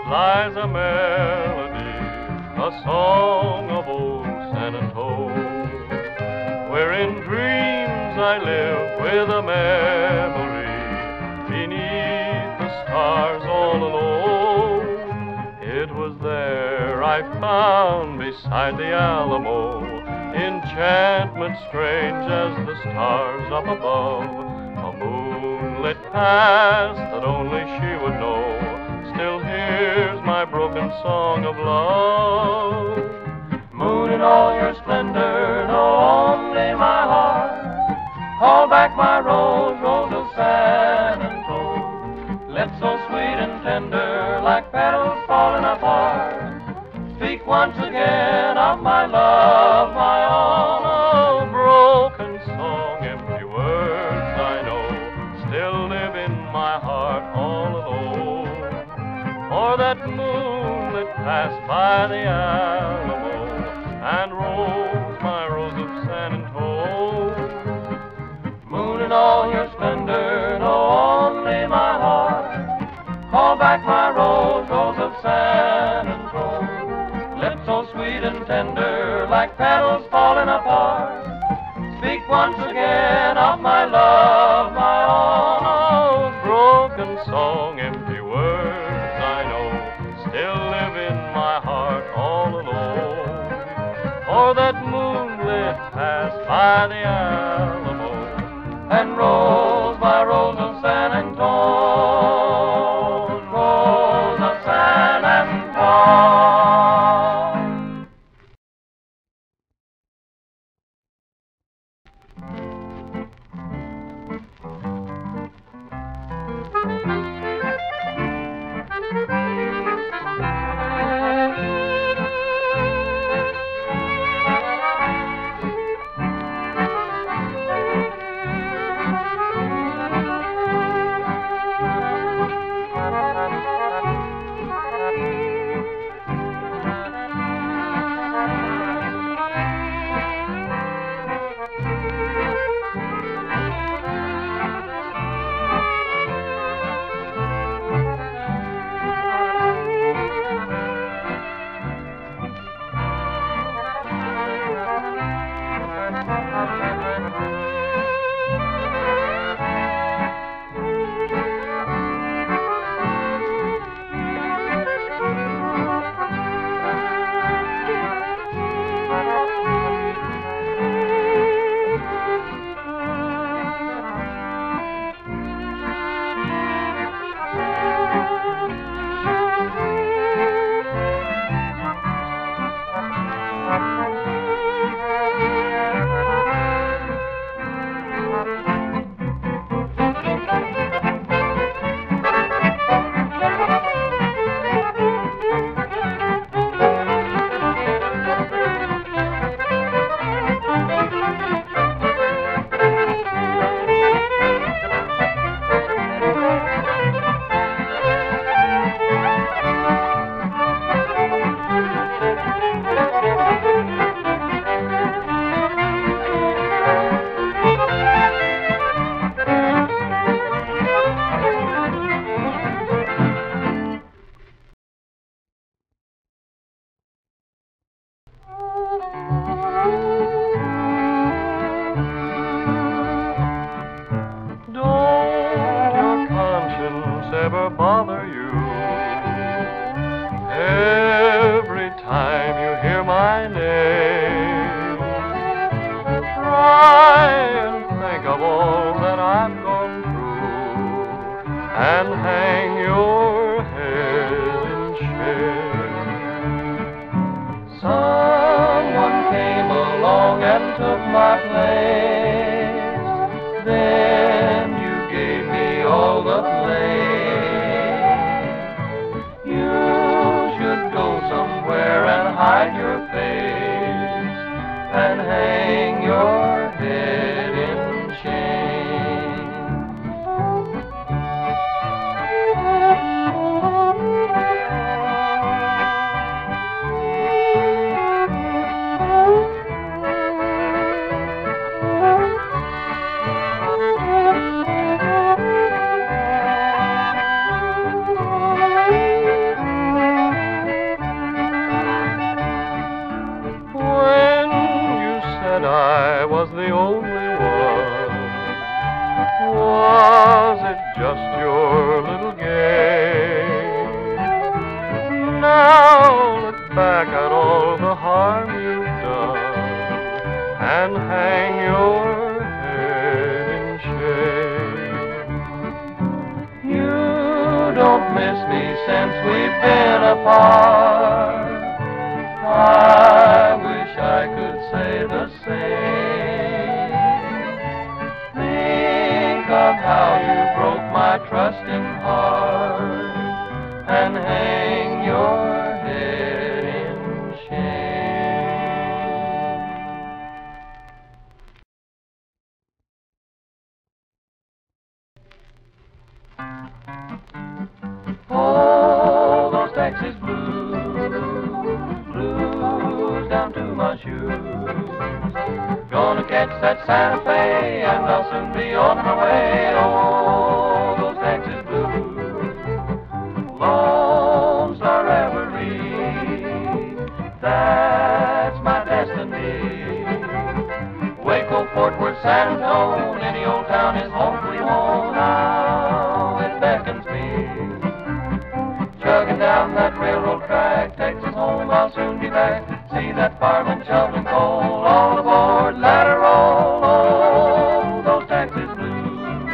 lies a melody, a song of old San Antone, where in dreams I live with a memory, beneath the stars all alone. It was there I found beside the Alamo enchantment strange as the stars up above, a moonlit past that only she would know. Still hears my broken song of love. Moon in all your splendor, know only my heart. Call back my rose, rose of San Antone. Lips so sweet and tender, like petals falling apart. Speak once again of my love, my own. A broken song, empty words I know, still live in my heart all alone. For that moon that passed by the Alamo and rose my rose of San Antone. Moon in all your splendor, know only my heart. Call back my rose, rose of San Antone. Lips so sweet and tender, like petals falling apart. Speak once again of my love, my own. Oh, broken song, empty words I know, still live in my heart all alone. For that moonlit past by the Alamo and rose my rose of San Antone, rose of San Antone. Ever bother you every time you hear my name? Try and think of all that I've gone through and hang your head in shame. Someone came along and took my place, then you gave me all the blame. Hide your face and hang your head in shame. back at all the harm you've done and hang your head in shame. You don't miss me since we've been apart. I wish I could say the same. Think of how you broke my trusting heart and hang your head in shame. Oh, those Texas blues down to my shoes. Gonna catch that Santa Fe and I'll soon be on my way. Oh, those Texas blues. Lone Star Reverie, that's my destiny. Waco, Fort Worth, San Antonio, any old town is home sweet home. Now it beckons me. Chugging down that railroad track, Texas home, I'll soon be back. See that fireman shoveling coal, all aboard, let her roll. Oh, those Texas blues,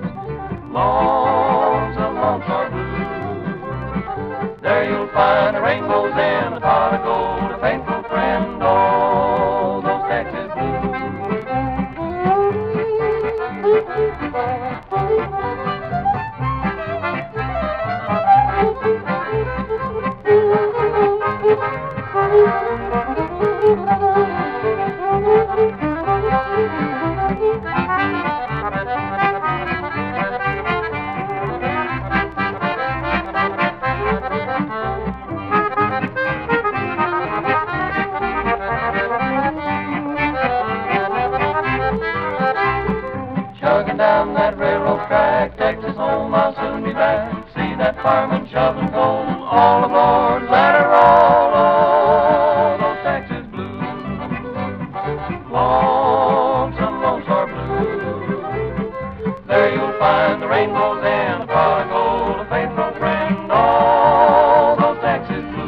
lonesome Lone Star blues. There you'll find the rainbows in a pot of gold, a faithful friend. Oh, those Texas blues. Chugging down that railroad track, Texas home, I'll soon be back. See that fireman shoveling coal, all aboard, let her roll. Oh, those Texas blues, lonesome Lone Star blues. There you'll find the rainbows and a pot of gold, a faithful friend. Oh, those Texas blues.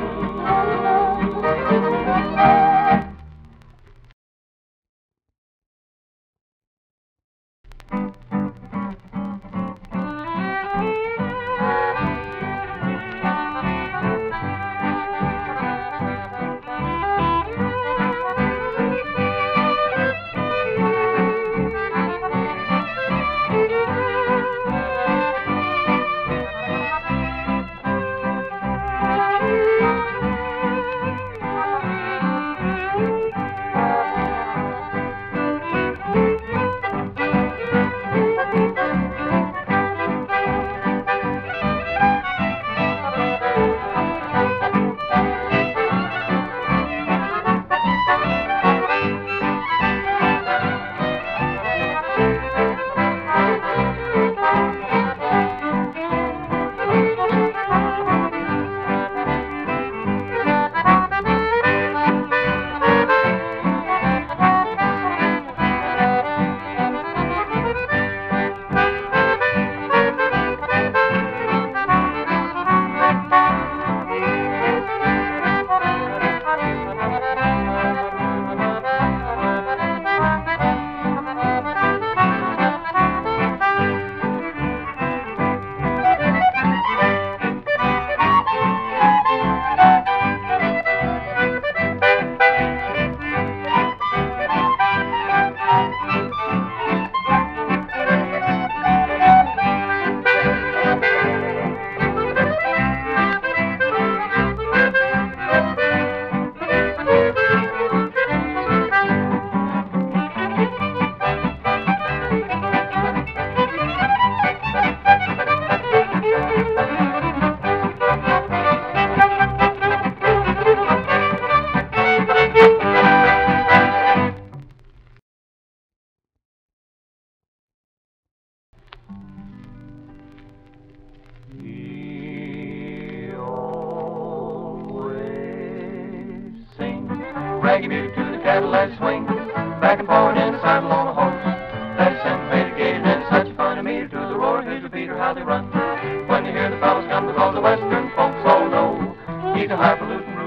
Raggy music to the Cadillac swing, back and forward in the saddle on a horse. That's syncopated and such a funny meter to the roar. Here's Peter how they run when you hear the fellows come, because the western folks all know he's a highfalutin rootin' to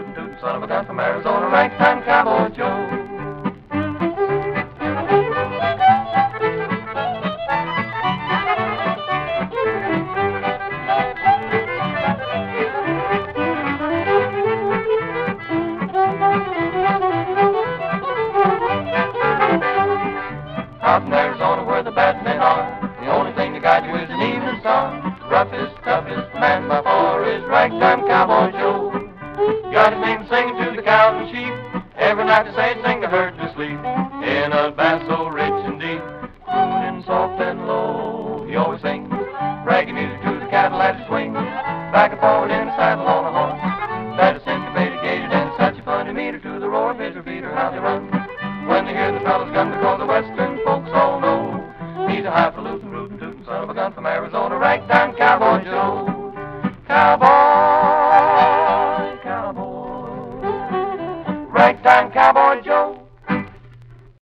son of a gun from Arizona, ragtime cowboy Joe. Out in Arizona where the bad men are, the only thing to guide you is an evening star. Roughest, toughest man by far is ragtime cowboy Joe. Got his name singing to the cows and sheep, every night to say sing the herd to sleep. In a bass so rich and deep, crooning soft and low, he always sings raggy music to the cattle at his swing. Back and forward in the saddle on a horse that is syncopated, gated, and such a funny meter to the roar of his repeater, how they run.